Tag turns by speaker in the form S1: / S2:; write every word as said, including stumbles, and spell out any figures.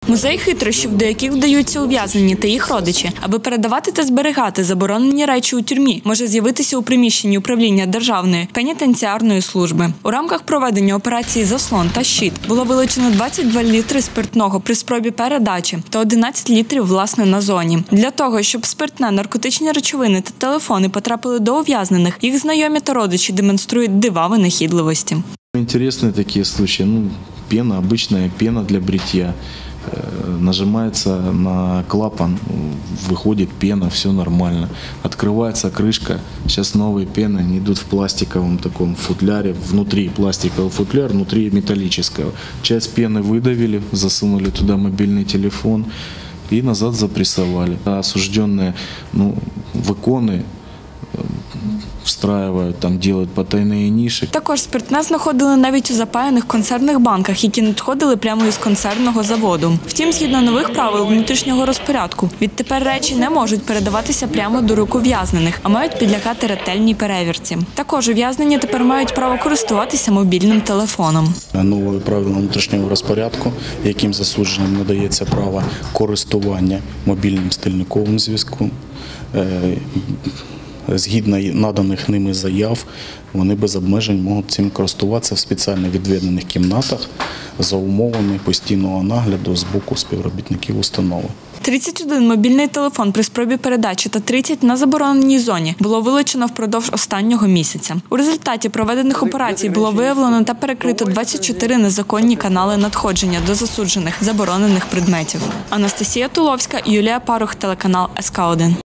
S1: Музей хитрощів, до яких вдаються ув'язнені та їх родичі, аби передавати та зберігати заборонені речі у тюрмі, може з'явитися у приміщенні управління Державної пенітенціарної служби. У рамках проведення операції «Заслон» та «Щит» було вилучено двадцять два літри спиртного при спробі передачі та одинадцять літрів, власне, на зоні. Для того, щоб спиртне, наркотичні речовини та телефони потрапили до ув'язнених, їх знайомі та родичі демонструють дива винахідливості.
S2: Интересные такие случаи. Ну, пена, обычная пена для бритья. Нажимается на клапан, выходит пена, все нормально. Открывается крышка. Сейчас новые пены, они идут в пластиковом таком футляре. Внутри пластиковый футляр, внутри металлического. Часть пены выдавили, засунули туда мобильный телефон и назад запрессовали. А осужденные, ну, в иконы встраюють, там роблять потайні ніші.
S1: Також спиртне знаходили навіть у запаяних консервних банках, які надходили прямо із консервного заводу. Втім, згідно нових правил внутрішнього розпорядку, відтепер речі не можуть передаватися прямо до рук ув'язнених, а мають підлягати ретельній перевірці. Також ув'язнені тепер мають право користуватися мобільним телефоном.
S3: Новими правилами внутрішнього розпорядку, яким засудженим надається право користування мобільним стільниковим зв'язком, згідно наданих ними заяв, вони без обмежень можуть цим користуватися в спеціально відведених кімнатах за умовами постійного нагляду з боку співробітників установи.
S1: тридцять один мобільний телефон при спробі передачі та тридцять на забороненій зоні було вилучено впродовж останнього місяця. У результаті проведених операцій було виявлено та перекрито двадцять чотири незаконні канали надходження до засуджених заборонених предметів. Анастасія Туловська, Юлія Парух, телеканал ес ка один.